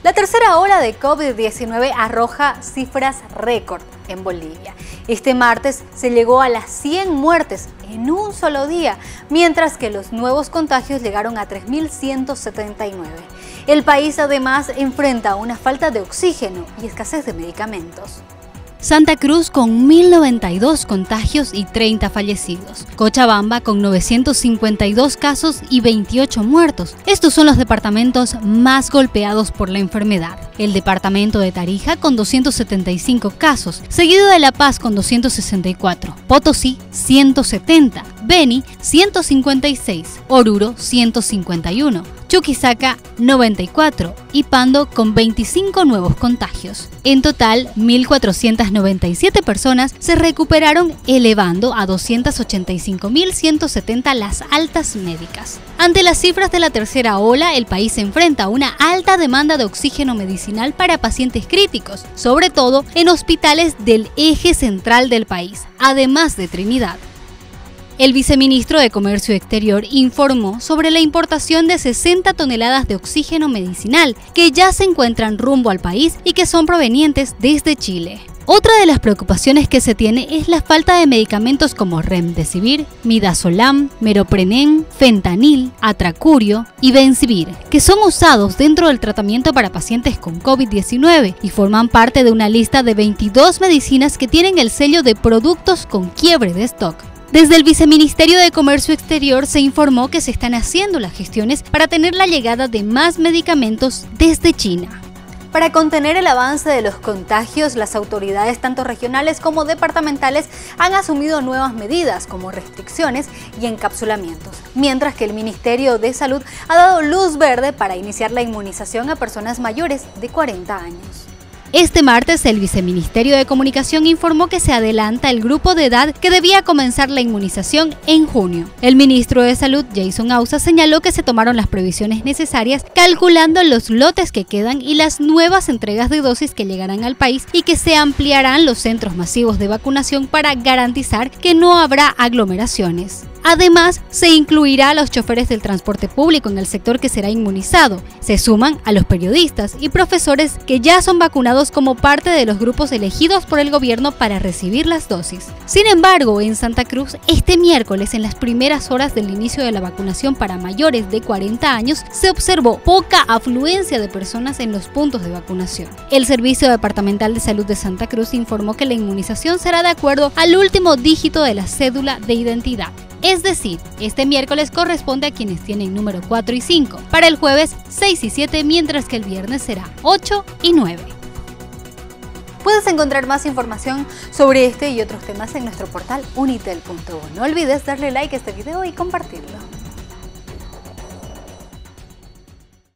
La tercera ola de COVID-19 arroja cifras récord en Bolivia. Este martes se llegó a las 100 muertes en un solo día, mientras que los nuevos contagios llegaron a 3.179. El país además enfrenta una falta de oxígeno y escasez de medicamentos. Santa Cruz con 1.092 contagios y 30 fallecidos. Cochabamba con 952 casos y 28 muertos. Estos son los departamentos más golpeados por la enfermedad. El departamento de Tarija con 275 casos, seguido de La Paz con 264, Potosí 170, Beni 156, Oruro 151, Chuquisaca 94 y Pando con 25 nuevos contagios. En total, 1.497 personas se recuperaron, elevando a 285.170 las altas médicas. Ante las cifras de la tercera ola, el país se enfrenta a una alta demanda de oxígeno medicinal para pacientes críticos, sobre todo en hospitales del eje central del país, además de Trinidad. El viceministro de Comercio Exterior informó sobre la importación de 60 toneladas de oxígeno medicinal que ya se encuentran rumbo al país y que son provenientes desde Chile. Otra de las preocupaciones que se tiene es la falta de medicamentos como Remdesivir, Midazolam, Meroprenen, Fentanil, Atracurio y Benzivir, que son usados dentro del tratamiento para pacientes con COVID-19 y forman parte de una lista de 22 medicinas que tienen el sello de productos con quiebre de stock. Desde el Viceministerio de Comercio Exterior se informó que se están haciendo las gestiones para tener la llegada de más medicamentos desde China. Para contener el avance de los contagios, las autoridades tanto regionales como departamentales han asumido nuevas medidas como restricciones y encapsulamientos, mientras que el Ministerio de Salud ha dado luz verde para iniciar la inmunización a personas mayores de 40 años. Este martes, el Viceministerio de Comunicación informó que se adelanta el grupo de edad que debía comenzar la inmunización en junio. El ministro de Salud, Jason Ausa, señaló que se tomaron las previsiones necesarias calculando los lotes que quedan y las nuevas entregas de dosis que llegarán al país y que se ampliarán los centros masivos de vacunación para garantizar que no habrá aglomeraciones. Además, se incluirá a los choferes del transporte público en el sector que será inmunizado. Se suman a los periodistas y profesores que ya son vacunados como parte de los grupos elegidos por el gobierno para recibir las dosis. Sin embargo, en Santa Cruz, este miércoles, en las primeras horas del inicio de la vacunación para mayores de 40 años, se observó poca afluencia de personas en los puntos de vacunación. El Servicio Departamental de Salud de Santa Cruz informó que la inmunización será de acuerdo al último dígito de la cédula de identidad. Es decir, este miércoles corresponde a quienes tienen número 4 y 5, para el jueves 6 y 7, mientras que el viernes será 8 y 9. Puedes encontrar más información sobre este y otros temas en nuestro portal unitel.u. No olvides darle like a este video y compartirlo.